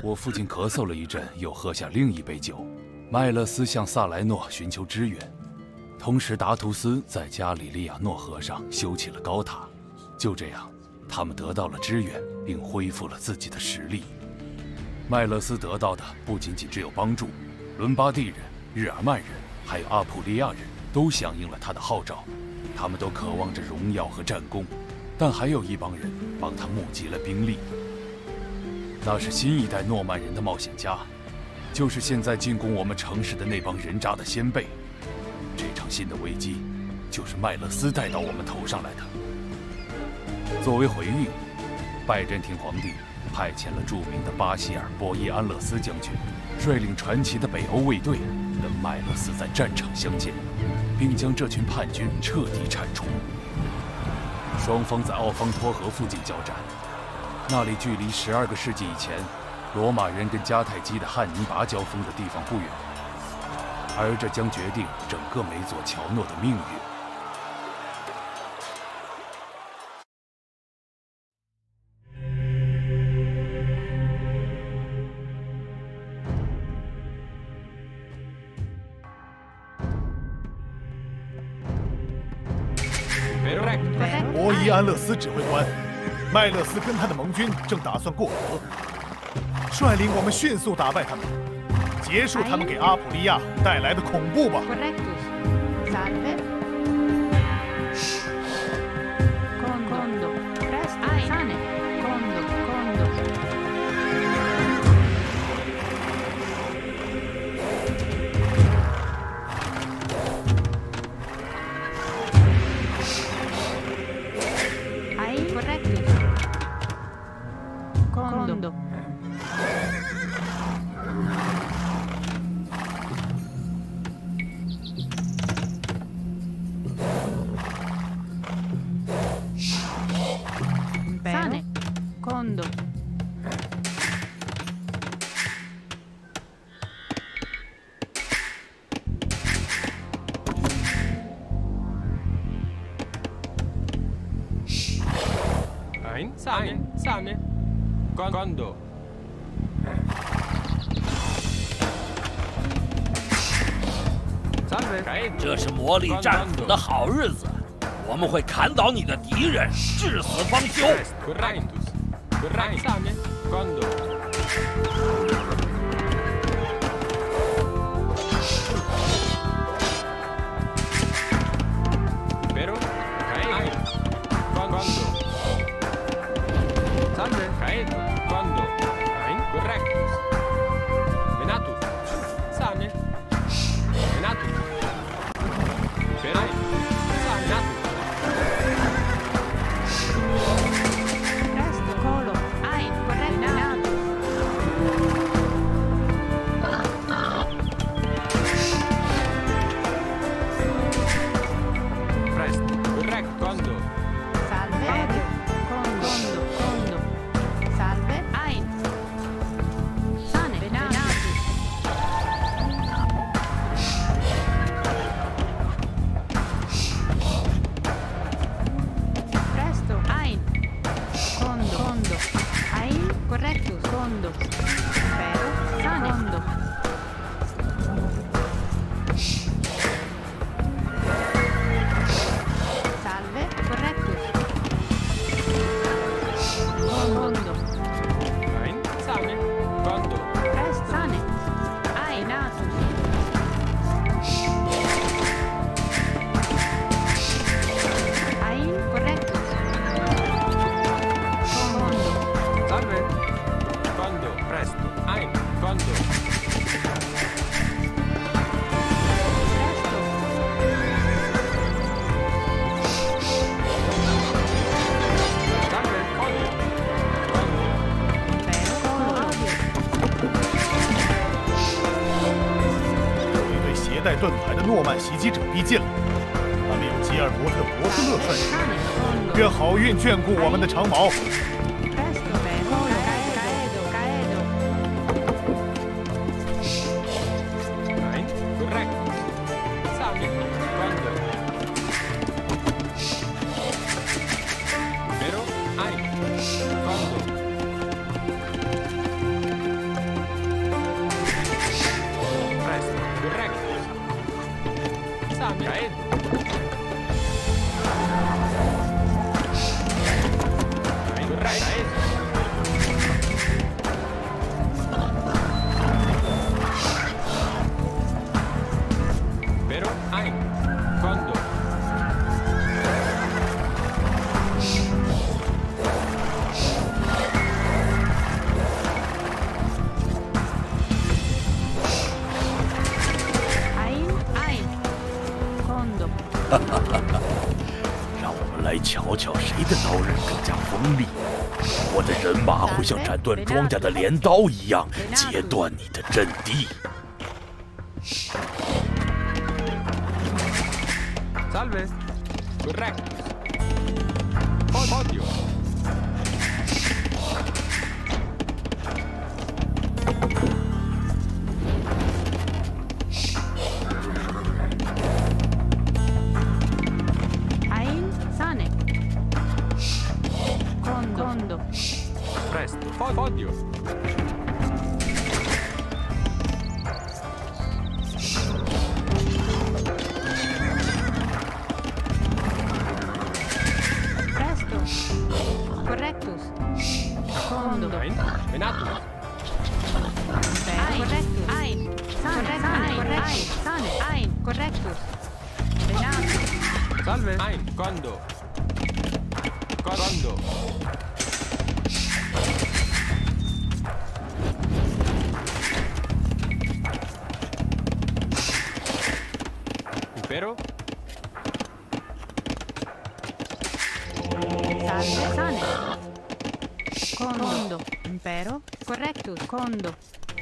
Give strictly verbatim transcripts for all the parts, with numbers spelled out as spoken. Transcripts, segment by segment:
我父亲咳嗽了一阵，又喝下另一杯酒。麦勒斯向萨莱诺寻求支援，同时达图斯在加里利亚诺河上修起了高塔。就这样，他们得到了支援，并恢复了自己的实力。麦勒斯得到的不仅仅只有帮助，伦巴第人、日耳曼人，还有阿普利亚人都响应了他的号召。他们都渴望着荣耀和战功，但还有一帮人帮他募集了兵力。那是新一代诺曼人的冒险家，就是现在进攻我们城市的那帮人渣的先辈。这场新的危机，就是麦勒斯带到我们头上来的。作为回应，拜占庭皇帝派遣了著名的巴希尔·波伊安勒斯将军，率领传奇的北欧卫队跟麦勒斯在战场相见，并将这群叛军彻底铲除。双方在奥方托河附近交战，那里距离十二个世纪以前罗马人跟迦太基的汉尼拔交锋的地方不远，而这将决定整个美佐乔诺的命运。 波伊安勒斯指挥官，麦勒斯跟他的盟军正打算过河，率领我们迅速打败他们，结束他们给阿普利亚带来的恐怖吧。 Sane, sane, quando? 这是魔力战斧的好日子，我们会砍倒你的敌人，至死方休。 Sane, quando? Pero, quando? Salve, caedo, quando? Correctus. Venatus. Sane. Venatus. Pero. Venatus. Presto, colo. Ein, corretto. Presto, corretto, quando? Salve. Condo, condo. Salve. Ein. Sane. Venatus. Presto. Ein. Condo. Condo. Ein. Correctus. Condo. Pero. Sane. Condo. Salve. Correctus. Condo. Ein, sane, quando? Presto. Sane. Ein. Natus. Ein. Correctus. Condo. Salve. Quando? Presto. Ein, quando? Presto. Salve, quando? Quando? Pero. Colo. Audio. 有一队携带盾牌的诺曼袭击者逼近了，他们有吉尔伯特·伯特勒率领， Sane. Condo. 愿好运眷顾我们的长矛。 Presto. Pero. Colo. Caedo. Caedo. Ein, corretto. Sane, quando? Pero, ein, quando? 来瞧瞧谁的刀刃更加锋利。我的人马会像斩断庄稼的镰刀一样，截断你的阵地。 Salve. Corretto. Podio. Ain sane. Condo. Condo. Presto. Podio. Correctus. Condo. Ein. Venatus. Correctus. Ein. Sane. Sane. Correctus. Sane. Ein. Correctus. Venatus. Salve. Ein. Condo. Condo. Impero. Salve. Sane. Condo. Impero. Correctus. Condo.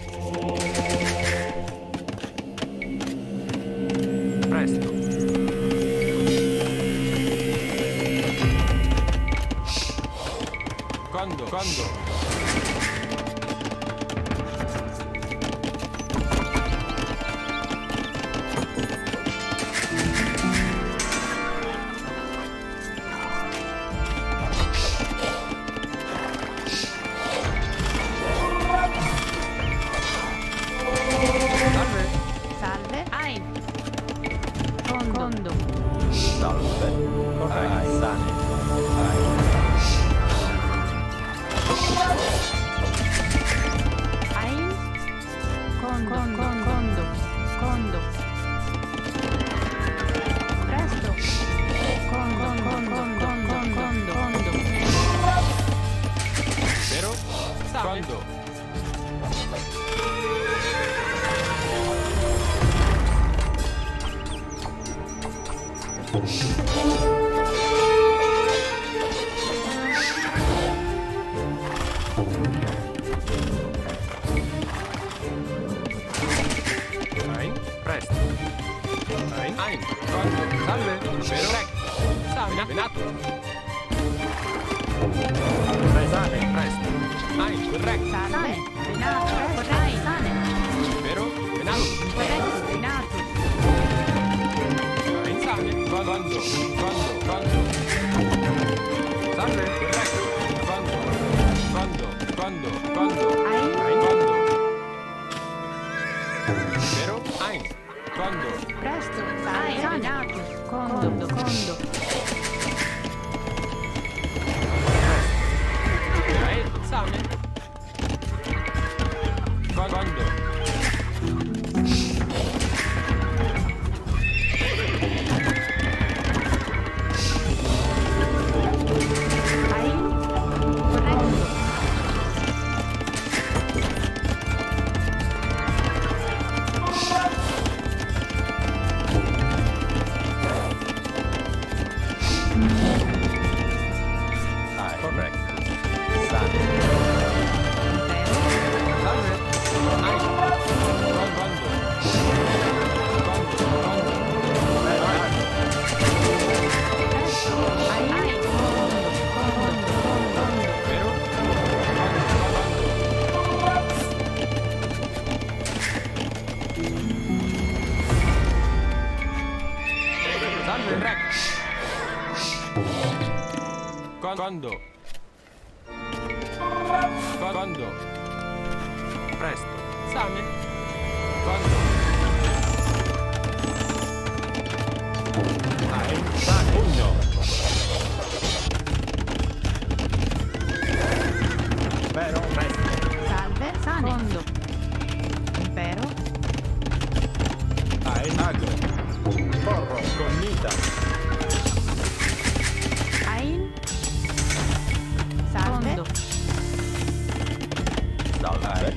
Presto. Condo. Condo. Salve. Ein. Condo. Salve. Corretto. Sane. Ein. Condo. Condo. Condo. Condo. Presto. Condo. Condo. Condo. Condo. Condo. Impero. Condo. Ein. Presto. Ein. Ein. Condo. Salve. Impero. Salve. Venato. Sane. Presto. Ein. Corretto. Sane. Venato. Corretto. Sane. Impero. Venato. Corretto. Venato. Ein. Sane. Condo. Condo. Condo. Salve. Corretto. Condo. Condo. Condo. Condo. Ein. Ein. Condo. Impero. Ein. Condo. Presto. Sane. Venato. Condo. Condo. Ein. Sane. Condo. Ein. Corretto. Corretto. Sane. Salve. Ein. Condo. Condo. Condo. Ein. Ein. Condo. Condo. Condo. Impero. Salve. Corretto. Condo. Condo. Presto. Sane. Condo. Ein. Sane. Pugno. Impero. Presto. Salve. Sane. Condo. Impero. Ein. Agro. Porro. Cornita. Ein. Salve. Condo. Salve.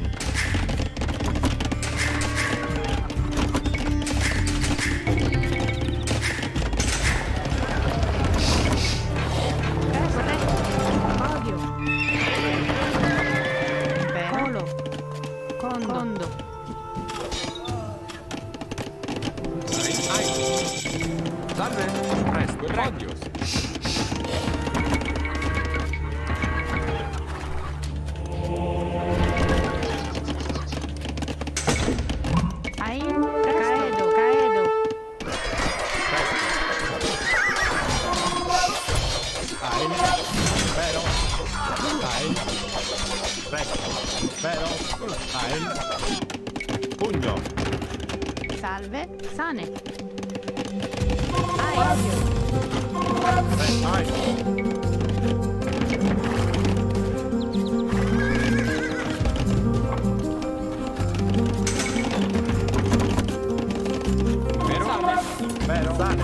Vero? Ein. Pugno. Salve. Sane. Ein. Ein. Vero? Sane.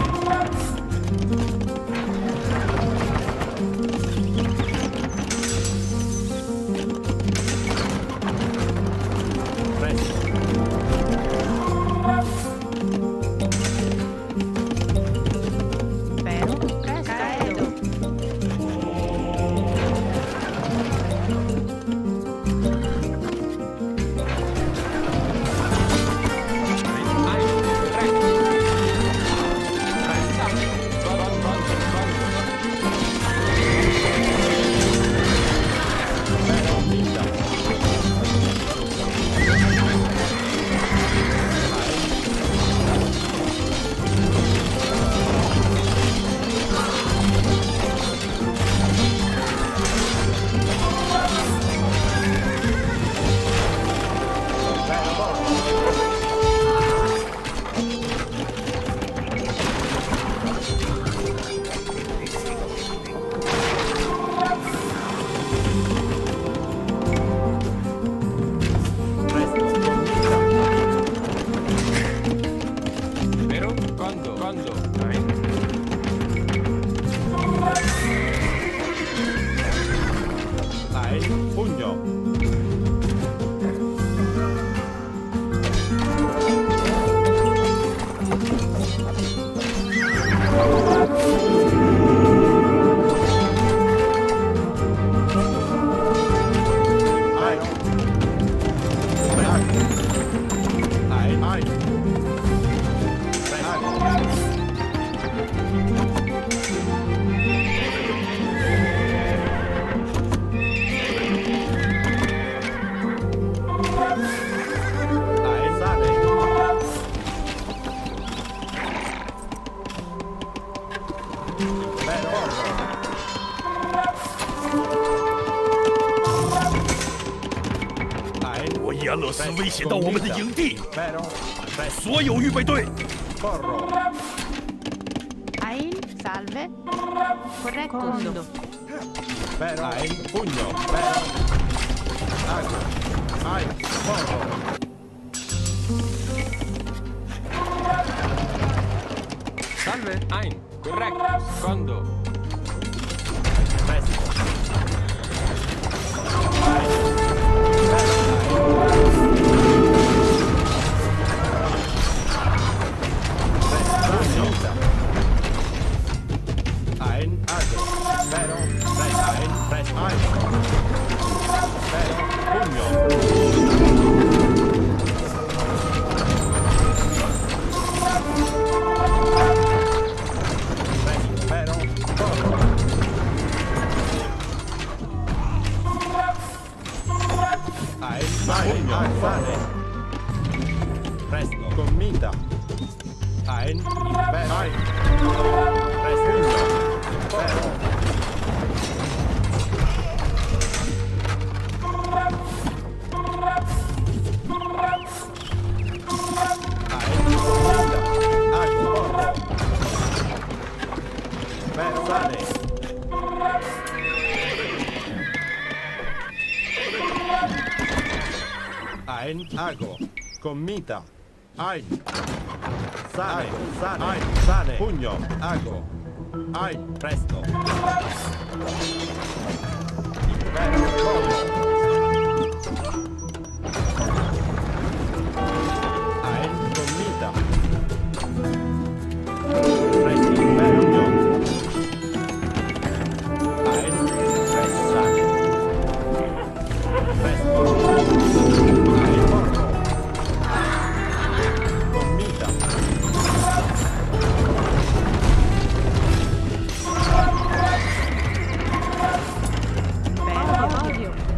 Vero. Caedo. Vero? Quando? Quando? Ein. Ein. Pugno. Ein. Ein. Ein. Ein. Sane. Ein. 我伊安乐斯威胁到我们的营地， Vero? 所有预备队， Corro. Ein. Salve. Corretto. Condo. Vero? Ein. Pugno. Vero? Agro. Ein. Corro. Salve. Ein. Corretto. Secondo. Presto. Ein. Agro. Vero? Ein. Presto. Ein. Vero? Pugno. Vero? Corro. Ein. Pugno. Sane. Presto. Commita. Ein. Vero? Ein. Presto. Pugno. Vero? Ein. Ago. Commita. Ein. Sane. Sane. Ein. Sane. Pugno. Ago. Ein. Presto. Vero. Corro. Ein. Commita. Presto. Vero. No. Ein. Presto. Sane. Presto. Ein. Corro. Commita. Vero. Odio.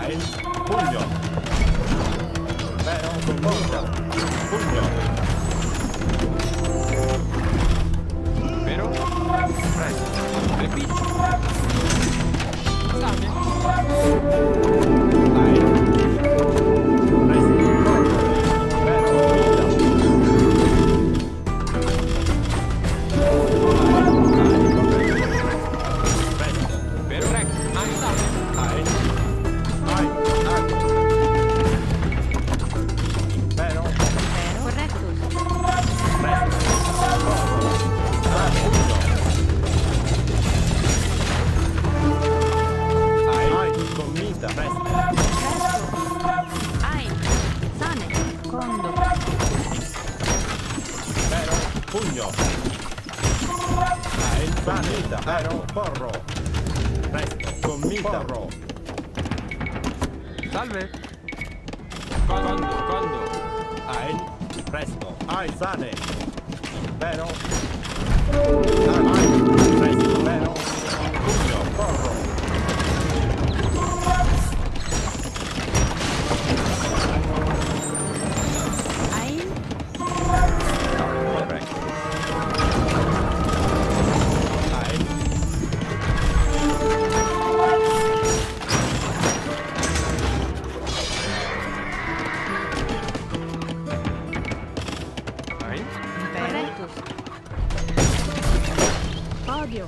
Ein. Pugno. Vero. Gomita. Pugno. Vero? Presto. Repiti. Sane. Ein. Presto. Vero. Gomita. Vero? Rec. Ein. Sane. Ein. Ein. Ein. Vero. Correctus. Presto. Pugno. Ein. Gomita. Presto. Ein. Sane. Condo. Vero. Pugno. Ein. Gomita. Vero. Porro. Presto. Gomita. Porro. Salve. Condo, condo. Ein. Presto. Ein. Sane. Vero. Ein. Presto. Vero. Pugno. Porro. Ein. Corretto. Ein. Ein. Correctus. Podio.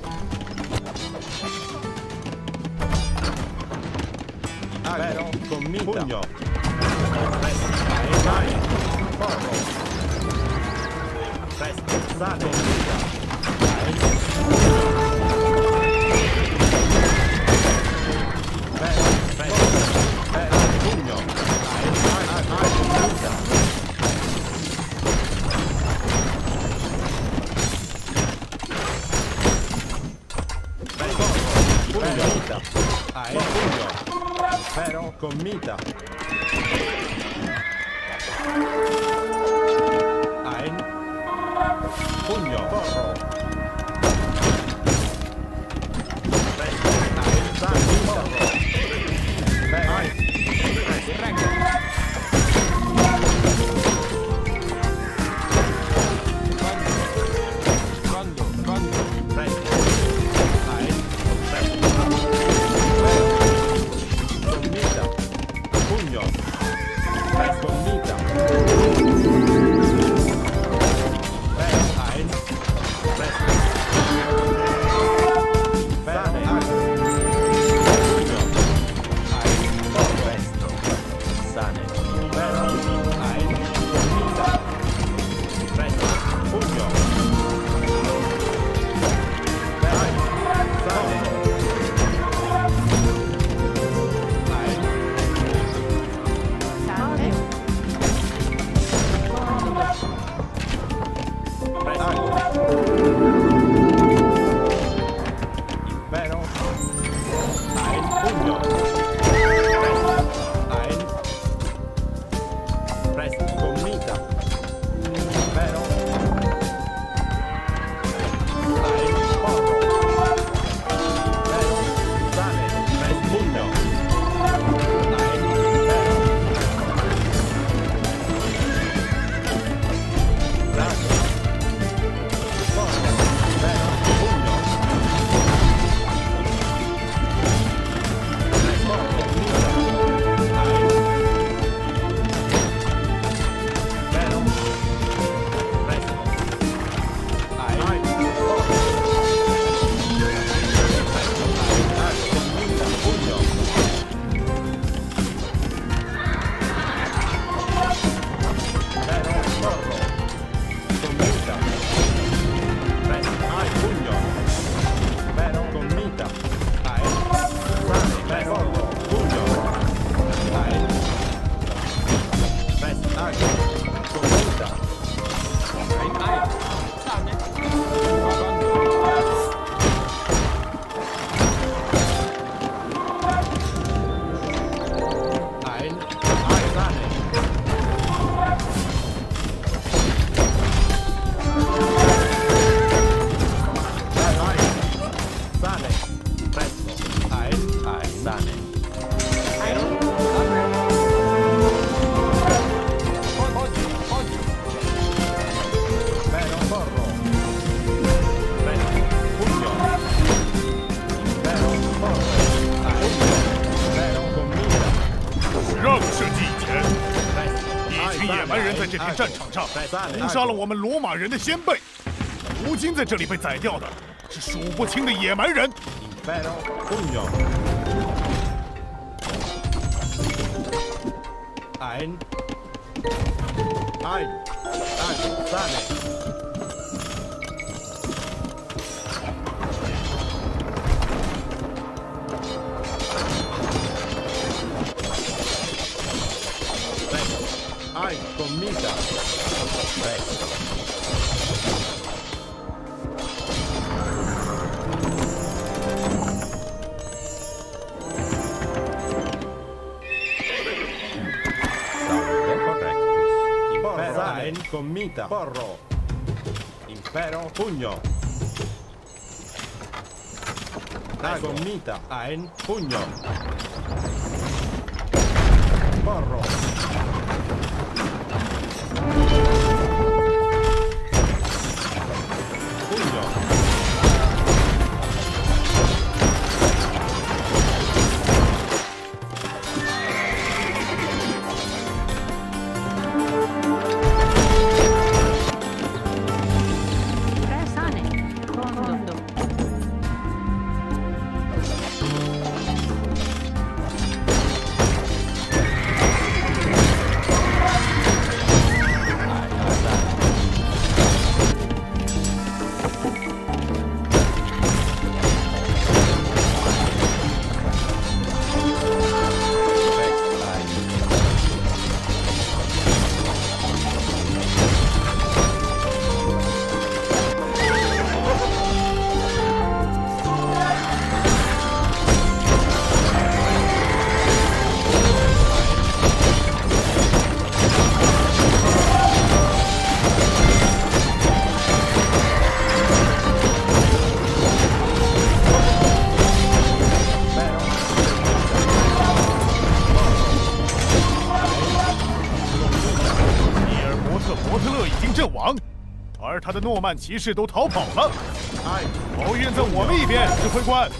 Vero. Gomita. Pugno. Presto. Ein. Ein. Porro. Presto. Sane. Ein. Vero. Presto. Vero. Pugno. Ein. Ein. Ein. Gomita. Presto. Pugno. Ein. Pugno. Vero. Gomita. Ein. Pugno. Porro. Presto. Ein. Sane. Porro. Vero. Ein. Rec. Condo, condo. Presto. Ein. Presto. Vero. Gomita. Pugno. Presto. Gomita. Vero. Ein. Presto. Sane. Ein. Pugno. 让射击以前，一群野蛮人在这片战场上屠杀了我们罗马人的先辈，如今在这里被宰掉的是数不清的野蛮人。 Impero, pugno. Ein. Ein. Ein. Sane. Ein. Comita. Prego. Ein commita. Porro. Impero. Pugno. Ein commita. Ein pugno. Porro. Pugno. 而他的诺曼骑士都逃跑了。抱怨在我们一边，指挥官。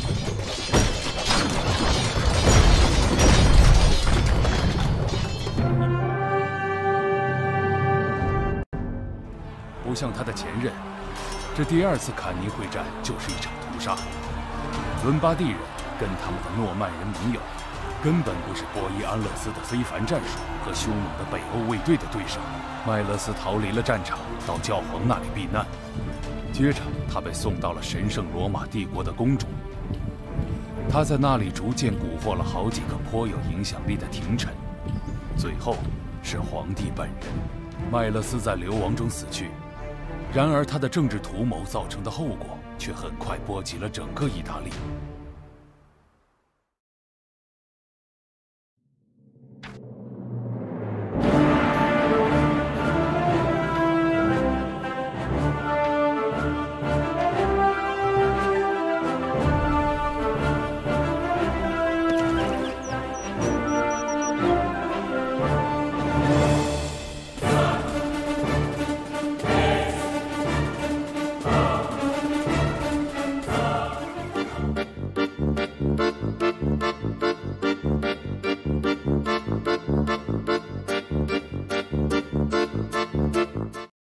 不像他的前任，这第二次坎尼会战就是一场屠杀。伦巴第人跟他们的诺曼人盟友，根本不是波伊安乐斯的非凡战术和凶猛的北欧卫队的对手。麦勒斯逃离了战场，到教皇那里避难。接着，他被送到了神圣罗马帝国的宫中。他在那里逐渐蛊惑了好几个颇有影响力的廷臣，最后是皇帝本人。麦勒斯在流亡中死去。然而，他的政治图谋造成的后果却很快波及了整个意大利。